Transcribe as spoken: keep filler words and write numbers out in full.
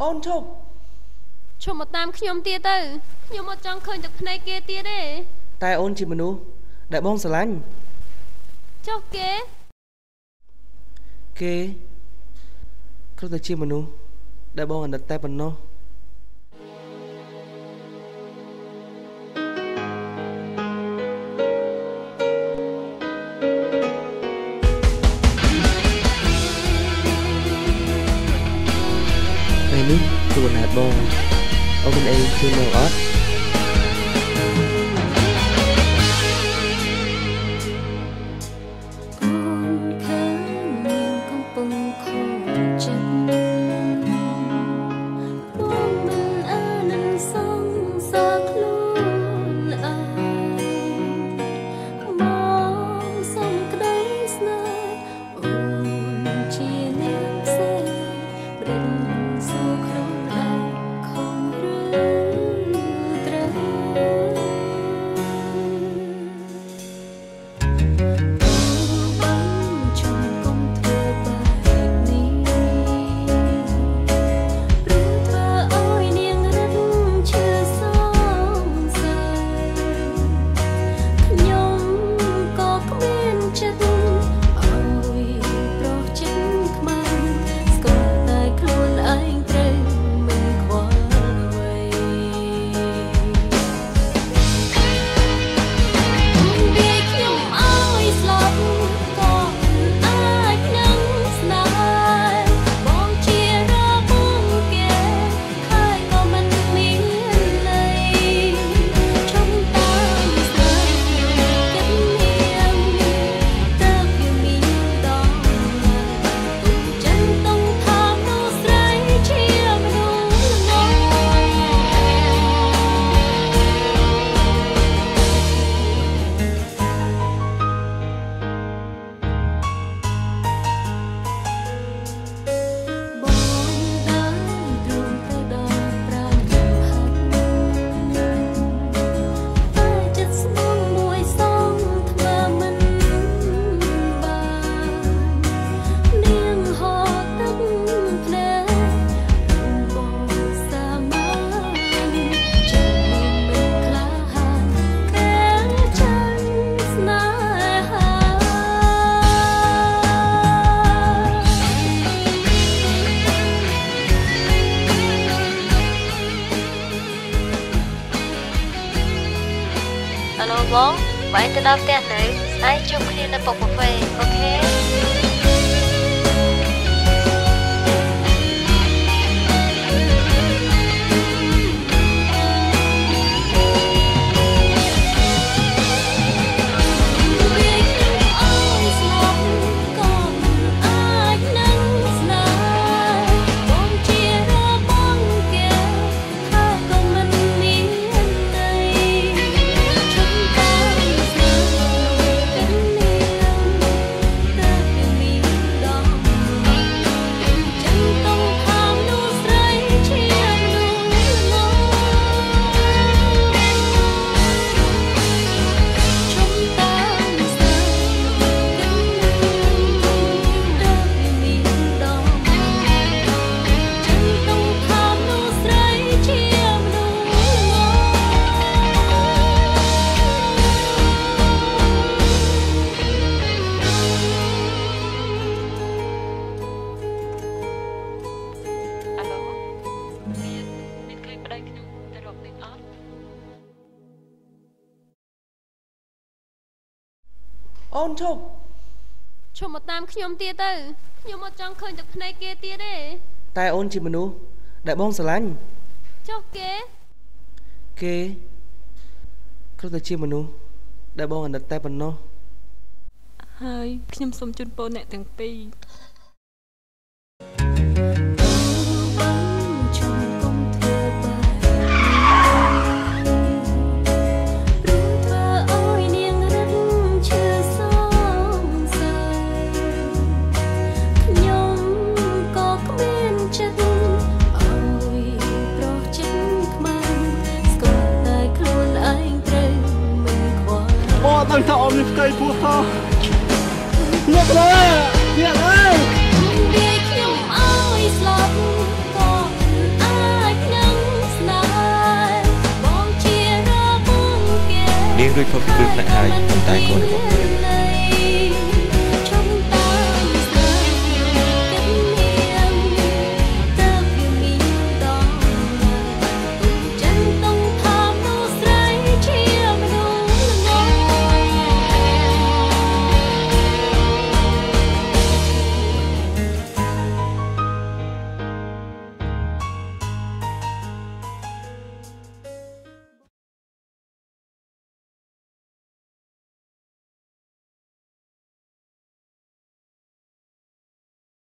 អូនឈប់ឈប់មកតាមខ្ញុំទៀតទៅខ្ញុំអត់ចង់ឃើញទឹកភ្នែកគេទៀតទេតែអូនជាមនុស្សដែលបងស្រឡាញ់ចុះគេគេគ្រាន់តែជាមនុស្សដែលបងអាណិតតែប៉ុណ្ណោះថ្ងៃនេះជួបណាត់បងអូនអីជួយមកអត់បងបាយទៅដល់ផ្ទះនៅស្អែកជួបគ្នានៅពុកកាហ្វេអូខេអូនឈប់ឈប់មកតាមខ្ញុំទៀតទៅខ្ញុំអត់ចង់ឃើញទឹកភ្នែកគេទៀតទេតែអូនជាមនុស្សដែលបងស្រឡាញ់ចុះគេគេគ្រាន់តែជាមនុស្សដែលបងអាណិតតែប៉ុណ្ណោះហើយខ្ញុំសូមជូនពរអ្នកទាំងពីរ Tao ôm lên cây của tao Nước ơi Nhiệt ơi នាងរួចផុតពីគ្រោះថ្នាក់ហើយប៉ុន្តែកូនរបស់